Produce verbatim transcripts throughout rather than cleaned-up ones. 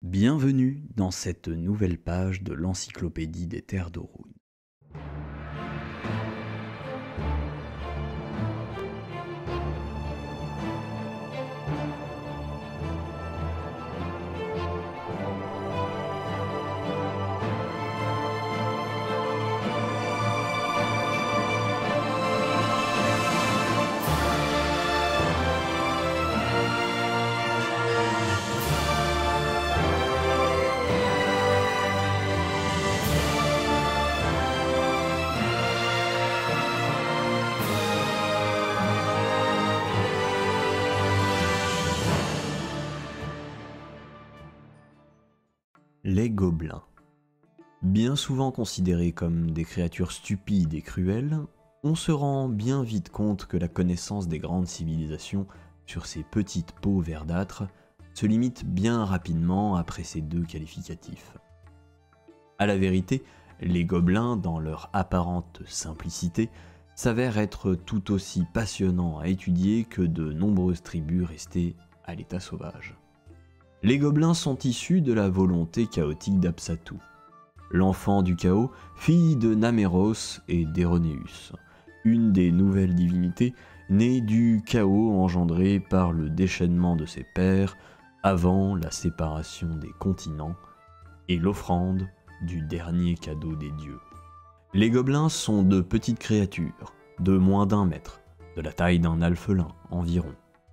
Bienvenue dans cette nouvelle page de l'Encyclopédie des Terres d'Orun. Les gobelins. Bien souvent considérés comme des créatures stupides et cruelles, on se rend bien vite compte que la connaissance des grandes civilisations sur ces petites peaux verdâtres se limite bien rapidement après ces deux qualificatifs. À la vérité, les gobelins, dans leur apparente simplicité, s'avèrent être tout aussi passionnants à étudier que de nombreuses tribus restées à l'état sauvage. Les gobelins sont issus de la volonté chaotique d'Apsatu, l'enfant du chaos, fille de Naméros et d'Héronéus, une des nouvelles divinités nées du chaos engendré par le déchaînement de ses pères avant la séparation des continents et l'offrande du dernier cadeau des dieux. Les gobelins sont de petites créatures, de moins d'un mètre, de la taille d'un alphelin environ,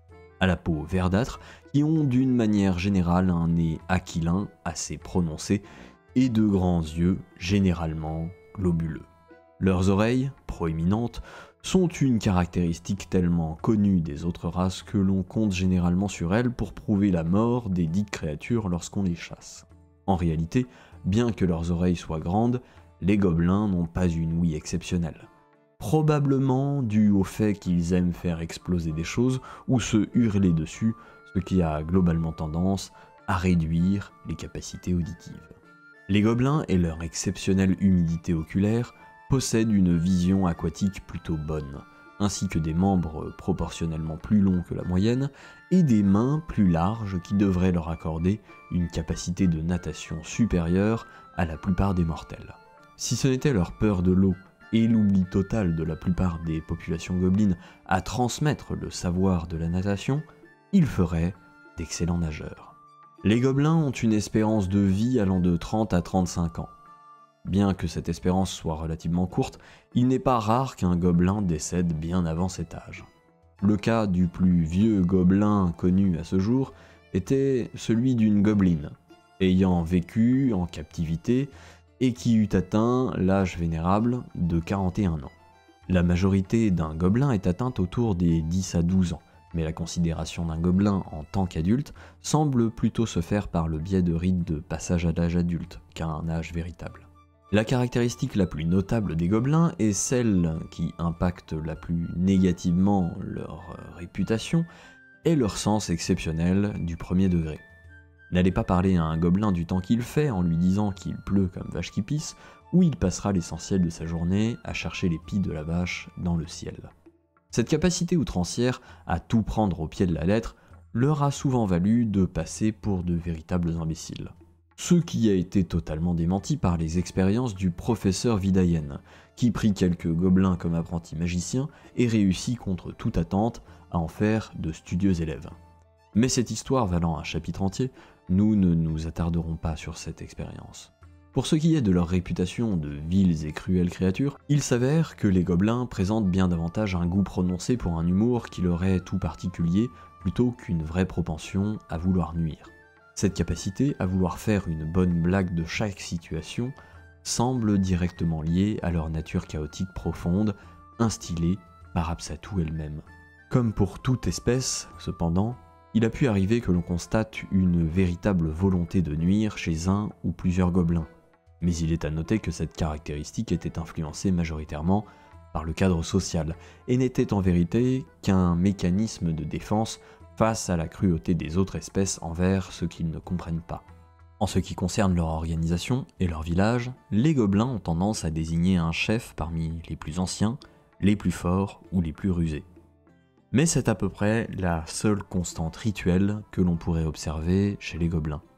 à la peau verdâtre, qui ont d'une manière générale un nez aquilin assez prononcé et de grands yeux généralement globuleux. Leurs oreilles, proéminentes, sont une caractéristique tellement connue des autres races que l'on compte généralement sur elles pour prouver la mort des dites créatures lorsqu'on les chasse. En réalité, bien que leurs oreilles soient grandes, les gobelins n'ont pas une ouïe exceptionnelle. Probablement dû au fait qu'ils aiment faire exploser des choses ou se hurler dessus, ce qui a globalement tendance à réduire les capacités auditives. Les gobelins et leur exceptionnelle humidité oculaire possèdent une vision aquatique plutôt bonne, ainsi que des membres proportionnellement plus longs que la moyenne et des mains plus larges qui devraient leur accorder une capacité de natation supérieure à la plupart des mortels. Si ce n'était leur peur de l'eau et l'oubli total de la plupart des populations gobelines à transmettre le savoir de la natation, ils feraient d'excellents nageurs. Les gobelins ont une espérance de vie allant de trente à trente-cinq ans. Bien que cette espérance soit relativement courte, il n'est pas rare qu'un gobelin décède bien avant cet âge. Le cas du plus vieux gobelin connu à ce jour était celui d'une gobeline, ayant vécu en captivité et qui eut atteint l'âge vénérable de quarante et un ans. La majorité d'un gobelin est atteinte autour des dix à douze ans, mais la considération d'un gobelin en tant qu'adulte semble plutôt se faire par le biais de rites de passage à l'âge adulte qu'à un âge véritable. La caractéristique la plus notable des gobelins est celle qui impacte la plus négativement leur réputation et leur sens exceptionnel du premier degré. N'allez pas parler à un gobelin du temps qu'il fait en lui disant qu'il pleut comme vache qui pisse, ou il passera l'essentiel de sa journée à chercher les pieds de la vache dans le ciel. Cette capacité outrancière à tout prendre au pied de la lettre leur a souvent valu de passer pour de véritables imbéciles. Ce qui a été totalement démenti par les expériences du professeur Vidayen, qui prit quelques gobelins comme apprentis magiciens et réussit contre toute attente à en faire de studieux élèves. Mais cette histoire valant un chapitre entier, nous ne nous attarderons pas sur cette expérience. Pour ce qui est de leur réputation de viles et cruelles créatures, il s'avère que les gobelins présentent bien davantage un goût prononcé pour un humour qui leur est tout particulier plutôt qu'une vraie propension à vouloir nuire. Cette capacité à vouloir faire une bonne blague de chaque situation semble directement liée à leur nature chaotique profonde, instillée par Apsatu elle-même. Comme pour toute espèce, cependant, il a pu arriver que l'on constate une véritable volonté de nuire chez un ou plusieurs gobelins. Mais il est à noter que cette caractéristique était influencée majoritairement par le cadre social et n'était en vérité qu'un mécanisme de défense face à la cruauté des autres espèces envers ceux qu'ils ne comprennent pas. En ce qui concerne leur organisation et leur village, les gobelins ont tendance à désigner un chef parmi les plus anciens, les plus forts ou les plus rusés. Mais c'est à peu près la seule constante rituelle que l'on pourrait observer chez les gobelins.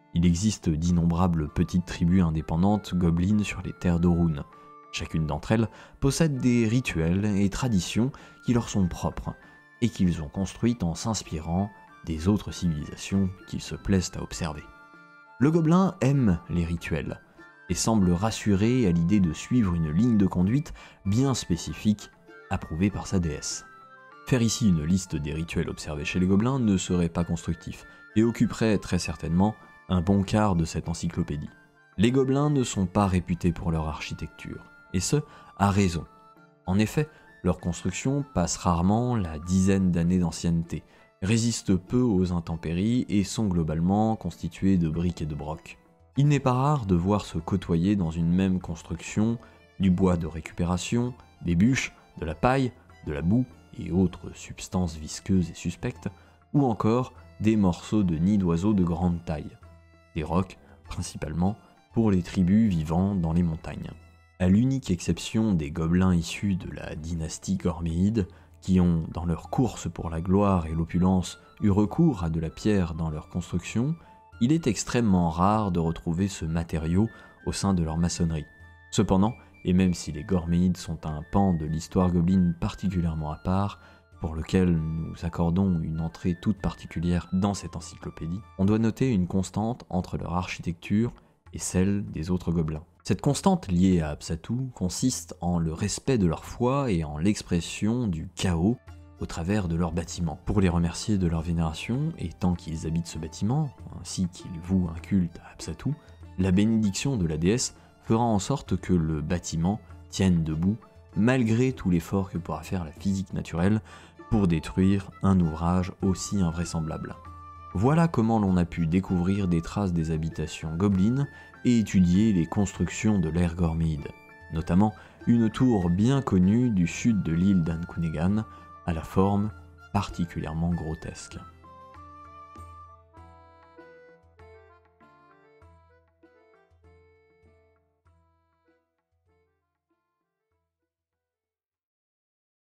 Il existe d'innombrables petites tribus indépendantes gobelines sur les terres d'Orun. Chacune d'entre elles possède des rituels et traditions qui leur sont propres, et qu'ils ont construites en s'inspirant des autres civilisations qu'ils se plaisent à observer. Le gobelin aime les rituels, et semble rassuré à l'idée de suivre une ligne de conduite bien spécifique, approuvée par sa déesse. Faire ici une liste des rituels observés chez les gobelins ne serait pas constructif, et occuperait très certainement un bon quart de cette encyclopédie. Les gobelins ne sont pas réputés pour leur architecture, et ce, à raison. En effet, leur construction passe rarement la dizaine d'années d'ancienneté, résistent peu aux intempéries et sont globalement constituées de briques et de brocs. Il n'est pas rare de voir se côtoyer dans une même construction du bois de récupération, des bûches, de la paille, de la boue et autres substances visqueuses et suspectes, ou encore des morceaux de nids d'oiseaux de grande taille, des rocs principalement pour les tribus vivant dans les montagnes. À l'unique exception des gobelins issus de la dynastie gorméide, qui ont, dans leur course pour la gloire et l'opulence, eu recours à de la pierre dans leur construction, il est extrêmement rare de retrouver ce matériau au sein de leur maçonnerie. Cependant, et même si les gorméides sont un pan de l'histoire gobeline particulièrement à part, pour lequel nous accordons une entrée toute particulière dans cette encyclopédie, on doit noter une constante entre leur architecture et celle des autres gobelins. Cette constante liée à Apsatu consiste en le respect de leur foi et en l'expression du chaos au travers de leurs bâtiments. Pour les remercier de leur vénération, et tant qu'ils habitent ce bâtiment, ainsi qu'ils vouent un culte à Apsatu, la bénédiction de la déesse fera en sorte que le bâtiment tienne debout, malgré tout l'effort que pourra faire la physique naturelle pour détruire un ouvrage aussi invraisemblable. Voilà comment l'on a pu découvrir des traces des habitations gobelines et étudier les constructions de l'ère gorméide, notamment une tour bien connue du sud de l'île d'Ankunegan, à la forme particulièrement grotesque.